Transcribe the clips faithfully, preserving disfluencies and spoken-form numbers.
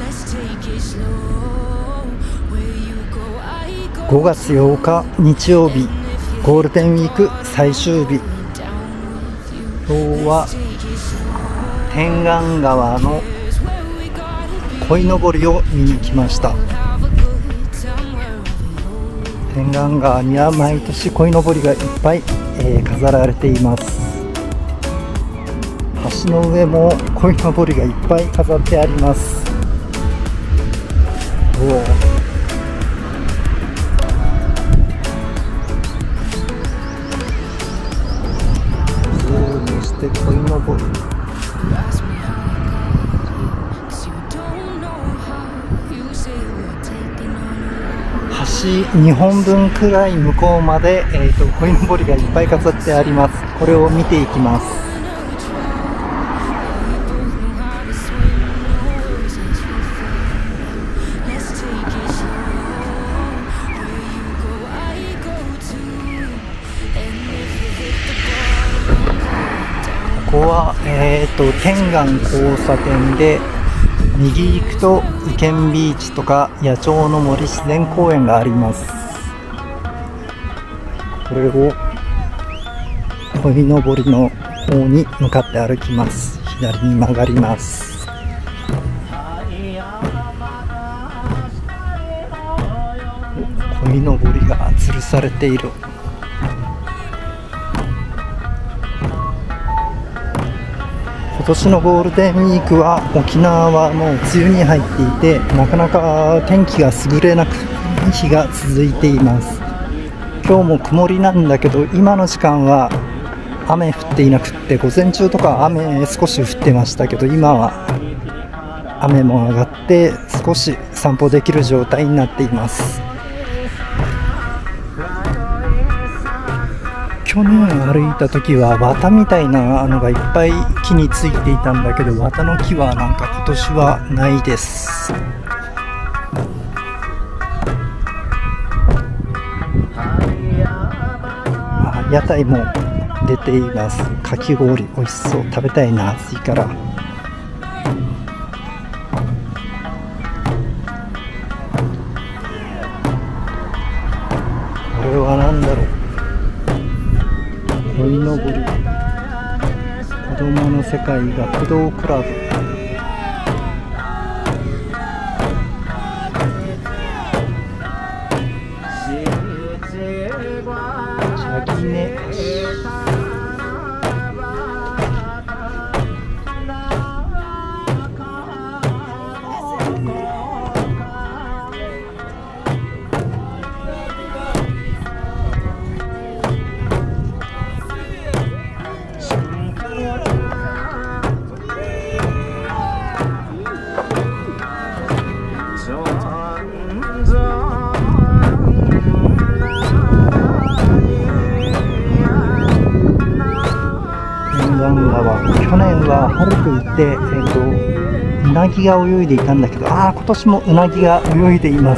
ごがつようか日曜日、ゴールデンウィーク最終日。今日は天眼川の鯉のぼりを見に来ました。天眼川には毎年鯉のぼりがいっぱい、えー、飾られています。橋の上も鯉のぼりがいっぱい飾ってあります。おお、ズームして鯉のぼり、橋にほんぶんくらい向こうまで、えーと、鯉のぼりがいっぱい飾ってあります。これを見ていきます。ここは、えーと、天眼交差点で右行くと意見ビーチとか野鳥の森自然公園があります。これを鯉のぼりの方に向かって歩きます。左に曲がります。鯉のぼりが吊るされている。今年のゴールデンウィークは沖縄はもう梅雨に入っていて、なかなか天気が優れなく日が続いています。今日も曇りなんだけど、今の時間は雨降っていなくって、午前中とか雨少し降ってましたけど、今は雨も上がって少し散歩できる状態になっています。去年歩いた時は綿みたいなのがいっぱい木についていたんだけど、綿の木はなんか今年はないです。あ、屋台も出ています。かき氷美味しそう、食べたいな、暑いから。これは何だろう。鯉のぼり、子供の世界学童クラブ。チャギネ去年は春といって、えーと、うなぎが泳いでいたんだけど、ああ、今年もうなぎが泳いでいます。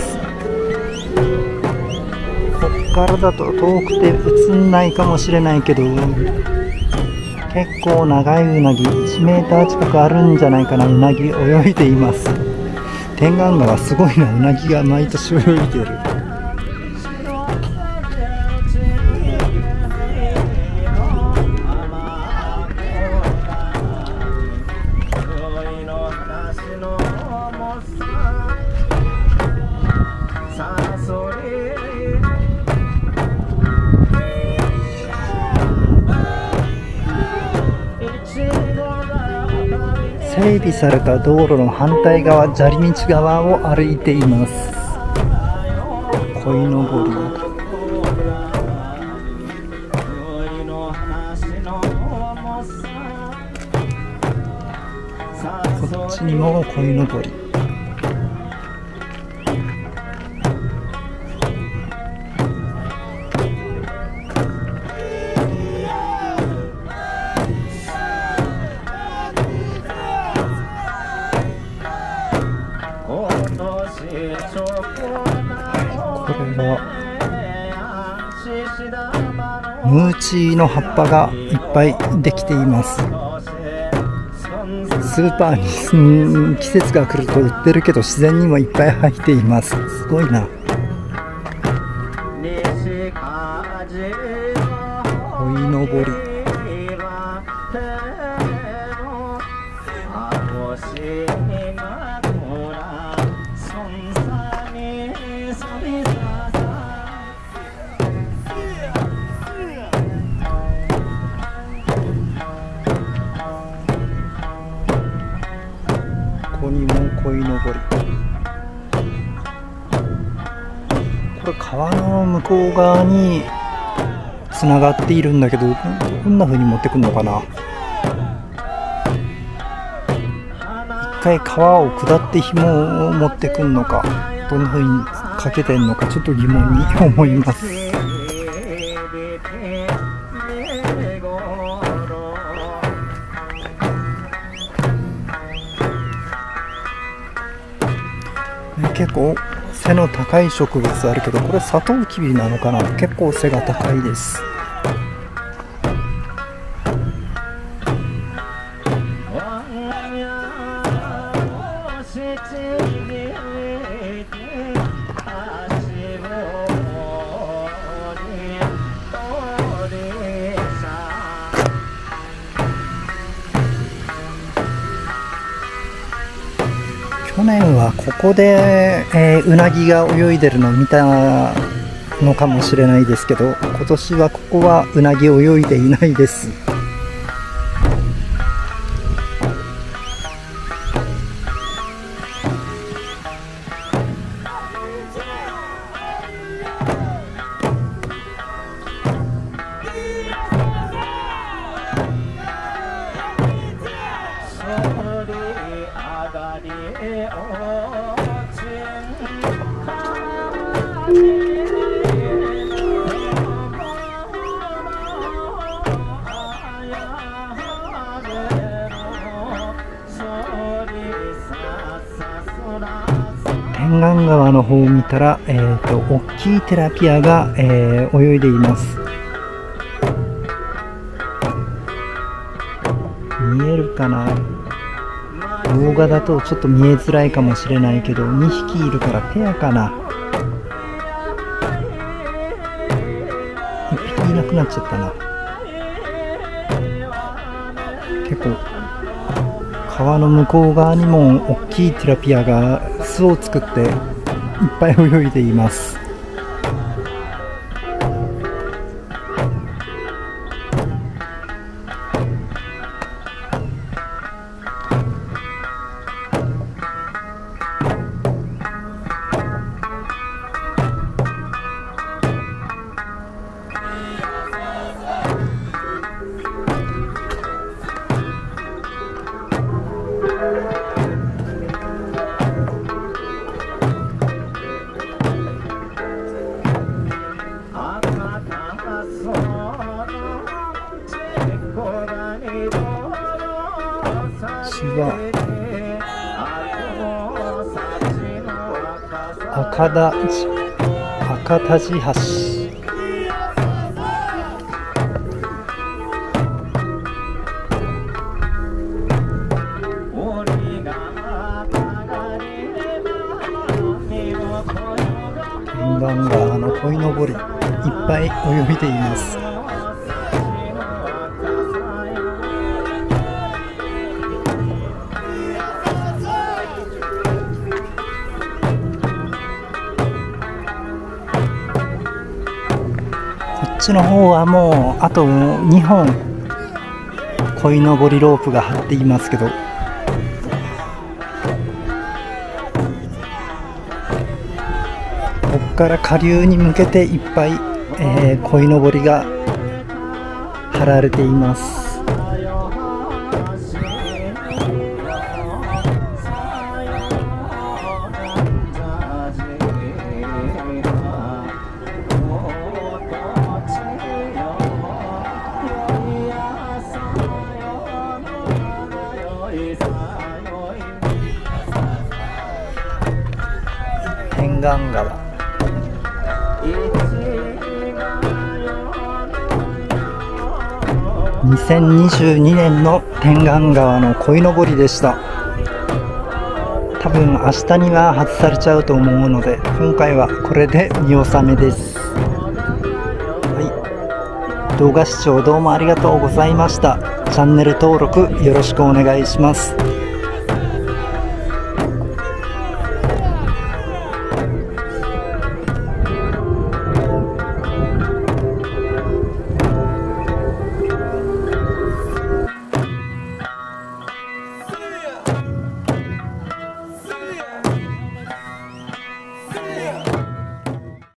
こっからだと遠くて映んないかもしれないけど、結構長いうなぎ、いちメーター近くあるんじゃないかな。うなぎ泳いでいます。天眼川すごいな、うなぎが毎年泳いでる。整備された道路の反対側、砂利道側を歩いています。鯉のぼり、こっちにも鯉のぼり。これはムーチーの葉っぱがいっぱいできています。 スーパーに、うん、季節が来ると売ってるけど自然にもいっぱい生えています。すごいな。鯉のぼり。ここにも鯉のぼり。これ川の向こう側につながっているんだけど、こんな風に持ってくるのかな。一回川を下って紐を持ってくるのか、どんな風にかけてんのかちょっと疑問に思います。結構背の高い植物あるけど、これサトウキビなのかな。結構背が高いです。去年はここで、えー、うなぎが泳いでるのを見たのかもしれないですけど、今年はここはうなぎ泳いでいないです。天眼川の方を見たら、えーと、大きいテラピアが、えー、泳いでいます。見えるかな。動画だとちょっと見えづらいかもしれないけど、にひきいるからペアかな。いっぴきいなくなっちゃったな。結構川の向こう側にも大きいティラピアが巣を作っていっぱい泳いでいます。赤田赤田地橋。沿岸川の鯉のぼりいっぱい泳いでいます。こっちの方はもうあとにほん鯉のぼりロープが張っていますけど、ここから下流に向けていっぱい、えー、鯉のぼりが張られています。天眼川、 にせんにじゅうにねんの天眼川の鯉のぼりでした。多分明日には外されちゃうと思うので、今回はこれで見納めです。はい、動画視聴どうもありがとうございました。チャンネル登録よろしくお願いします。